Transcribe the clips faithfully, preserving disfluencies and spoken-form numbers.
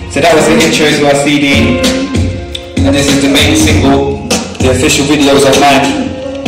So that was the intro to our C D, and this is the main single. The official videos online.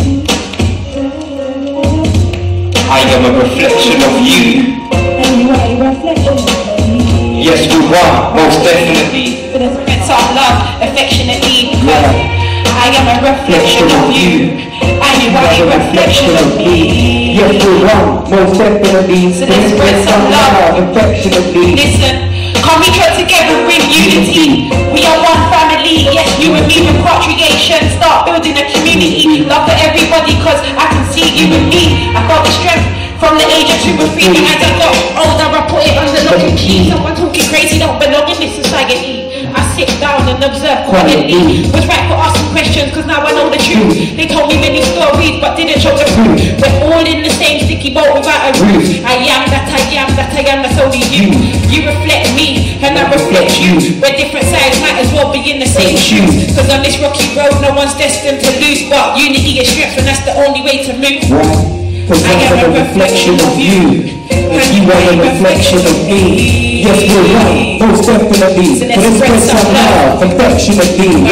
I am a reflection of you. And you are a reflection of me. Yes, you are, most definitely. With a sense of love, affectionately, because I am a reflection of you. And you are a reflection of me. Yes, you are, most definitely. So let's spread some love, affectionately. Listen, come we come together, bring unity. We are one family, yes, you and me, repatriation. Start building a community. Love for everybody, cause I can see you and me. I got the strength from the age of two or three. But as I got older, I put it under lock and key. Someone talking crazy don't belong in this society. I sit down and observe quietly. Was right for asking questions, cause now I know the truth. They told me many stories, but didn't show the proof. We're all in the same sticky boat without a roof. I am that I am, that I am, that's only you. You reflect me, and I reflect you. We're different sides, might as well be in the same shoes. Cause on this rocky road, no one's destined to lose. But unity is strength, and that's the only way to move. Cause I am a reflection of you, and you are a reflection of me. Yes, we're right, most definitely. So let's spread some love, affectionately.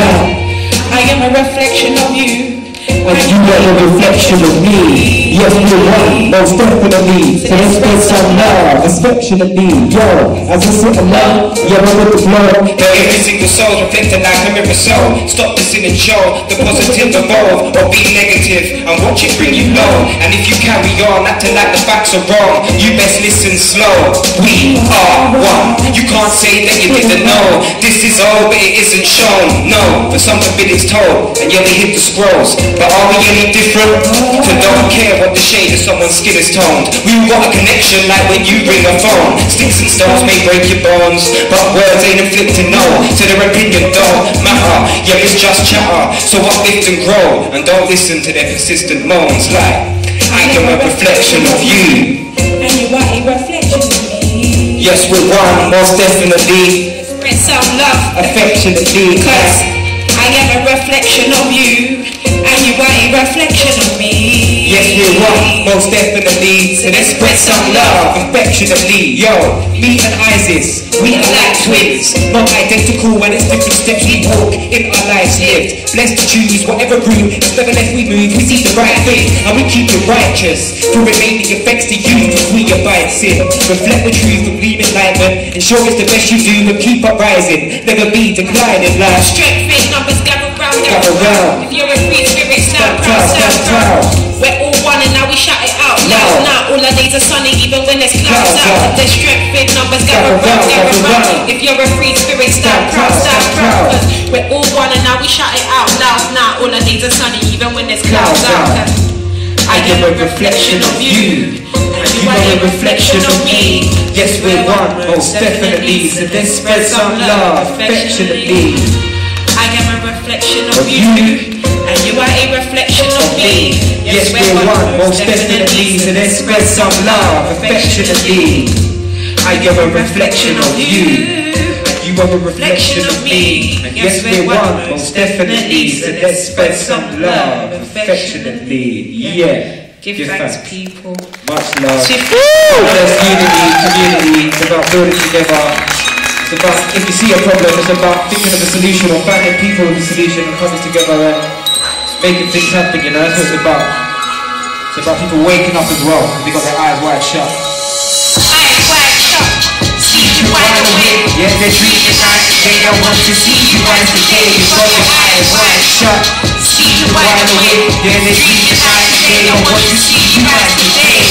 I am a reflection of you, and you are a reflection of me. Yes, we're right, most definitely. So let's spread some love, affectionately. Yo, as I sit alone, you're with the flow. Now every single soul reflecting like a mirror soul. Stop listening, show the positive evolve, or be negative and watch it bring you low. And if you carry on acting like the facts are wrong, you best listen slow. We are one. You can't say that you didn't know. This is all, but it isn't shown. No, for something been it's told, and yeah, they hit the scrolls. But are we any different? So don't care what the shade of someone's skin is toned. We've got a connection like when you ring a phone. Sticks and stones may break your bones, but words ain't inflicting no. So their opinion don't matter. Yeah, it's just chatter. So uplift and grow, and don't listen to their persistent moans. Like, I am a reflection of you, and you are a reflection of me. Yes, we're one, most definitely. Spread some love, affectionately. Cause I am a reflection of you, and you are a reflection of me. Yes, we're one, most definitely. So let's spread some love, affectionately. Yo, me and Eyesis, we are like twins. Not identical when it's different steps we walk in our lives lived. Blessed to choose whatever route, it's never left we move. We see the right thing, and we keep it righteous. For it may the effects to you, we abide sin. Reflect the truth of leave enlightenment. Ensure it's the best you do, but keep up rising. Never be declining life. Strength, faith, numbers, gather round, gather round. If you're a free spirit, stand proud, stand proud. We're all one and now we shout it out loud. Now all our days are sunny even when there's clouds out. There's strength, big numbers, gather round, gather round. If you're a free spirit, stand proud, stand proud. Cause we're all one and now we shout it out loud. Now all our days are sunny even when there's clouds out. I am a reflection of you, and you are a reflection of me. Yes, we're one, most definitely. So let's spread some love, affectionately. I am a reflection of you, and you are a reflection of me. Yes, we're one, most definitely. So let's spread some love, affectionately. I am a reflection of you, and you are a reflection of me. And yes, we're one, most definitely. So let's spread some love, affectionately. Yeah. Give, Give thanks, thanks, people. Much love. There's unity, community. It's about building together. It's about, if you see a problem, it's about thinking of a solution or finding people with a solution and coming together and making things happen, you know, that's what it's about. It's about people waking up as well, because they got their eyes wide shut. Eyes wide shut, see you wide awake. Yeah, they're dreaming night, they don't want to see you rise today. You got your eyes wide shut, see you wide awake. Yeah, they're dreaming night, they don't want to see you rise today.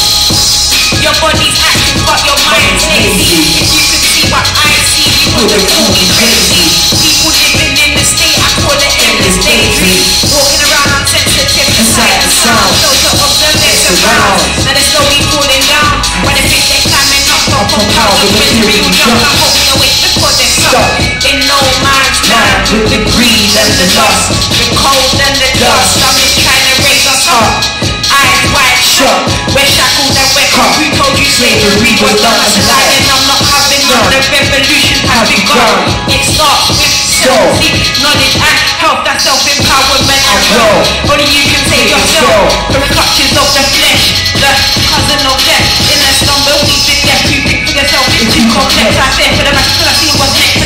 Your body's active but your mind's lazy. If you could see what I see, you wouldn't call me crazy. People living in the state, I call it endless daydream. Walking around unsensitive to sight and sound. Filter of the mess around, and they're slowly falling down. When they think they're climbing up, up on power, with real young, I hope me awake before they're stuck in no man's land. With the greed and the lust, the cold and the dust, I'm just trying to raise us up. Eyes wide shut, we're shackled and we're cut. Who told you slavery was done? As a lion, I'm not having none. The revolution has begun. It starts with self-seek, knowledge and health. That's self-empowerment and wealth. Only you can save yourself from the clutches of the flesh, the cousin of death. In a slumber, we've been deaf. You think for yourself, it's too complex. I fear for the masses, I see what's next.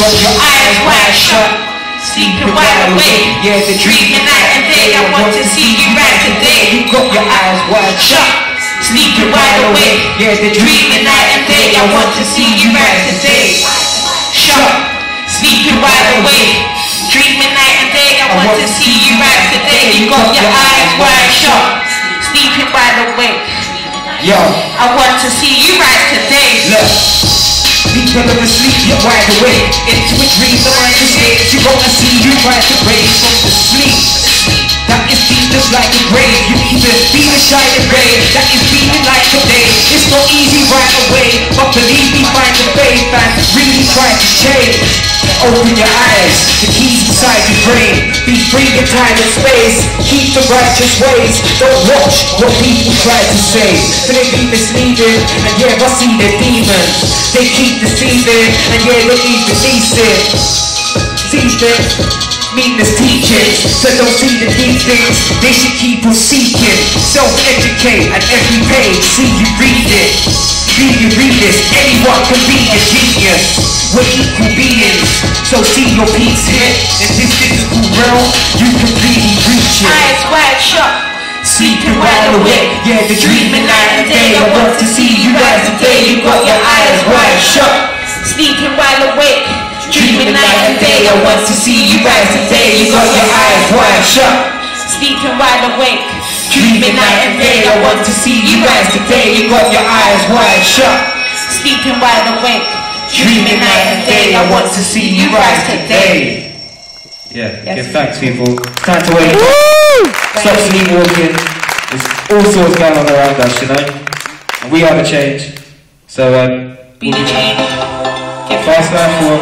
got your eyes wide shut, sleeping wide awake. Yeah, the dreaming night and day. I want to see you rise today. You got your eyes wide shut, sleeping wide awake. Yeah, the dreaming night and day. I want to see you rise today. Shut, sleeping wide awake. Dreaming night and day. I want to see you rise today. You got your eyes wide shut, sleeping wide awake. Yo, I want to see you rise today. Look, people are asleep, you're wide awake. Into a dream, the mind is late. You wanna see you rise away from the sleep. That is deep just like a grave. You either feel a shining ray that is beaming like a day. It's not easy right away, but believe me, find the faith and really try to change. Open your eyes, the keys inside your brain. Be free in time and space. Keep the righteous ways. Don't watch what people try to say. So they be misleading, and yeah, I see the demons. They keep deceiving, and yeah, they need releasing. Teach them meaningless teachings, so don't see the deep things. They should keep on seeking. Self-educate at every page. See you read it. Be you read this. Anyone can be a genius. We're equal beings, so see your peace hit. In this physical realm, you can really reach it. Eyes wide shut, sleeping wide awake. Yeah, the dreaming night and day. I want to see you rise today. You got your eyes wide shut, sleeping wide awake. Dreaming night and day. I want to see you rise today. You got your eyes wide shut, sleeping wide awake. Dreaming night and day. I want to see you rise today. You got your eyes wide shut, sleeping wide awake. Dreaming night and day, I want to see you rise today. Yeah, yes. Give thanks, people. Time to wake up. Stop sleepwalking. There's all sorts going on around us, you know. And we are the change. So, um, be the change. Give fast life for.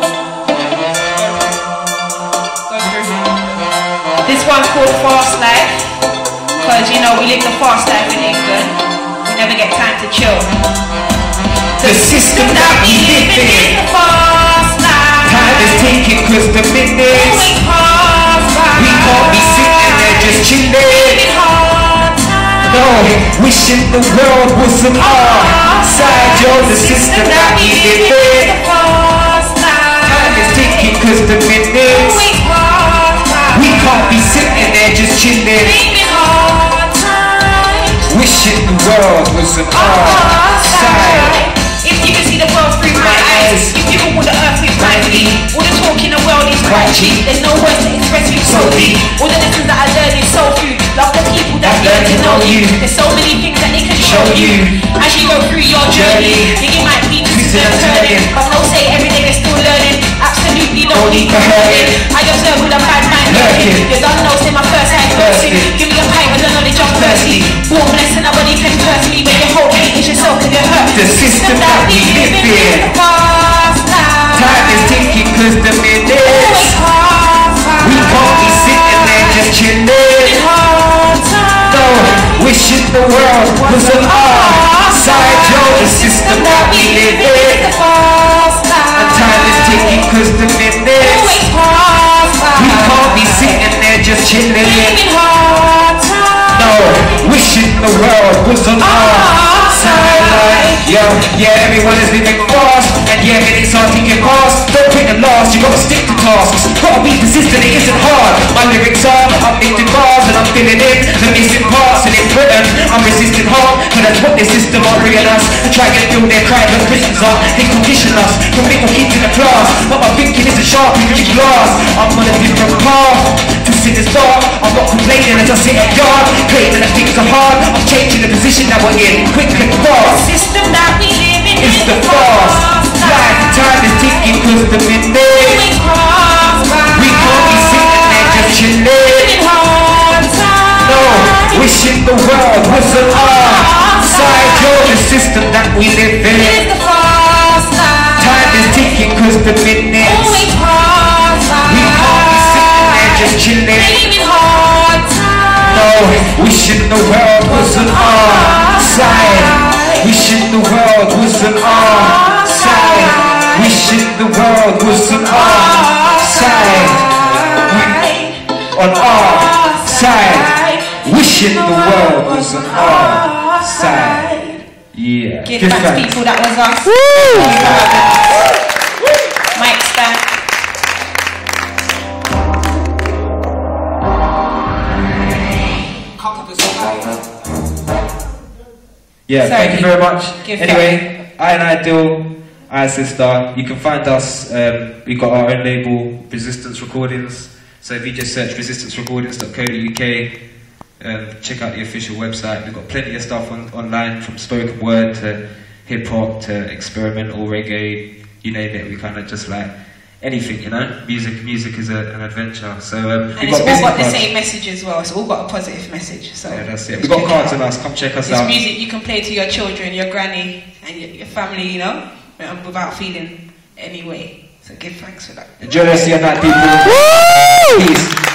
This one's called Fast Life, because you know we live the fast life in England. We never get time to chill. The system that we live in, the fast life. Time is ticking cause the minutes, we can't be sitting there just chilling. No, wishing the world wasn't our side. You're the system that we live in. Time is ticking cause the minutes, we can't be sitting there just chilling. Wishing the world wasn't our side. If you can see the world through my eyes, if you can walk the earth with my feet, all the talk in the world is quite cheap. There's no words to express you so deep. All the lessons that I learned is so food. Love the people that learn to know you. There's so many things that they can show you as you go through your journey. Think it might be twisting and turning, but don't say every day they're still learning. Absolutely no need for hurting. I observe with a bad mind lurking. You don't know, say my first hand bursting. Give me a pint with the knowledge I'm thirsty. Born blessed, nobody can curse me. When you hold me, it's yourself and you hurt. The system that we live in, time is ticking cause the minutes, we can't be sitting there just chilling. No, wishing the world was on our side. You're the system that we live in, and time is ticking cause the minutes, we can't be sitting there just chilling. No, wishing the world was on our side. Like, yo, yeah, everyone is living fast, and yeah, minutes are ticking past. Don't pick the last, you gotta stick to tasks. Gotta be persistent, it isn't hard. My lyrics are uplifting bars, and I'm filling in the missing parts. And in Britain, I'm resisting hard, but that's what the system are bringing us. To try and fill their private prisons up. They condition us from little kids in the class, but my thinking isn't sharp, you can glass. I'm on a different path to sit and start. I'm not complaining as I sit at yard, claiming that things are hard. I'm changing the position that we're in, quick and fast. System that we live in is the fast life. Time is ticking cause the minutes, we can't be sitting there just chilling. No, wishing the world was on our side. You're the system that we live in. Time is ticking cause the minutes, we can't be sitting there just chilling. No, wishing the world was on our side. Wishing the world was on our side. Wishing the world was on our side. On our side. Wishing the world was on our side. Yeah. Give thanks, people. That was us. Mike stand. Yeah, Sorry, thank you very much. give Anyway, I and Ideal, Eyesis. You can find us, um, we've got our own label, Resistance Recordings. So if you just search resistance recordings dot co dot U K, um, check out the official website. We've got plenty of stuff on, online, from spoken word to hip hop to experimental reggae, you name it. We kind of just like anything, you know. Music, music is a, an adventure. So um, And we've it's got all got the cards. same message as well. It's all got a positive message. So Yeah, that's it. We've got cards on us. Come check us it's out. music you can play to your children, your granny, and your, your family, you know, um, without feeling any way. So give thanks for that. Enjoy the rest of your night, people. Peace.